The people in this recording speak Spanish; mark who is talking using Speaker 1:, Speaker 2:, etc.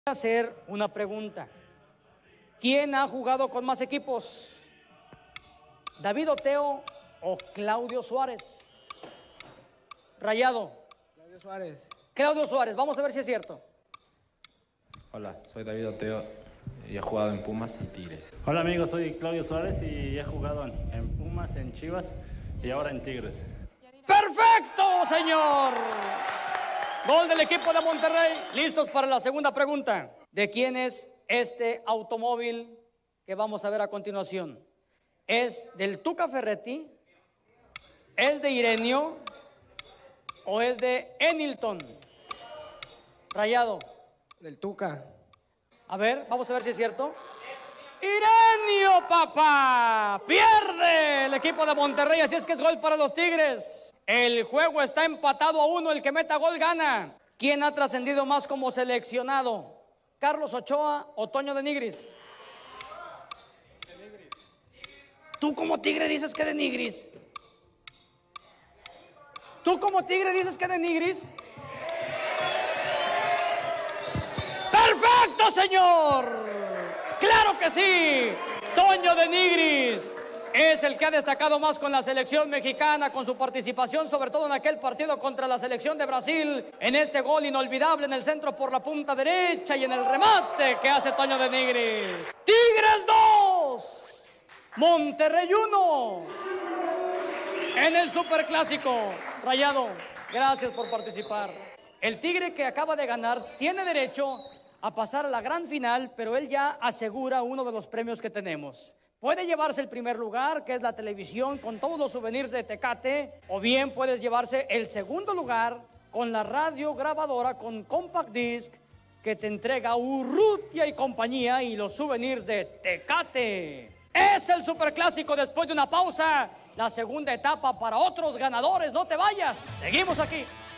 Speaker 1: Hacer una pregunta. ¿Quién ha jugado con más equipos? ¿David Oteo o Claudio Suárez? Rayado.
Speaker 2: Claudio Suárez.
Speaker 1: Claudio Suárez, vamos a ver si es cierto.
Speaker 3: Hola, soy David Oteo y he jugado en Pumas y Tigres.
Speaker 4: Hola amigos, soy Claudio Suárez y he jugado en Pumas, en Chivas y ahora en Tigres.
Speaker 1: ¡Perfecto, señor! Gol del equipo de Monterrey. Listos para la segunda pregunta. ¿De quién es este automóvil que vamos a ver a continuación? ¿Es del Tuca Ferretti? ¿Es de Irenio? ¿O es de Enilton? Rayado.
Speaker 2: Del Tuca.
Speaker 1: A ver, vamos a ver si es cierto. ¡Irenio, papá! Pierde el equipo de Monterrey, así es que es gol para los Tigres. El juego está empatado a 1, el que meta gol gana. ¿Quién ha trascendido más como seleccionado? ¿Carlos Ochoa o Toño de Nigris? ¿Tú como Tigre dices que de Nigris? ¿Tú como Tigre dices que de Nigris? ¡Perfecto, señor! ¡Claro que sí! Toño de Nigris es el que ha destacado más con la selección mexicana, con su participación, sobre todo en aquel partido contra la selección de Brasil, en este gol inolvidable en el centro por la punta derecha y en el remate que hace Toño de Nigris. Tigres 2, Monterrey 1, en el Superclásico. Rayado, gracias por participar. El Tigre que acaba de ganar tiene derecho a pasar a la gran final, pero él ya asegura uno de los premios que tenemos. Puede llevarse el primer lugar, que es la televisión con todos los souvenirs de Tecate, o bien puedes llevarse el segundo lugar con la radio grabadora con Compact Disc que te entrega Urrutia y compañía y los souvenirs de Tecate. Es el Superclásico después de una pausa, la segunda etapa para otros ganadores. No te vayas, seguimos aquí.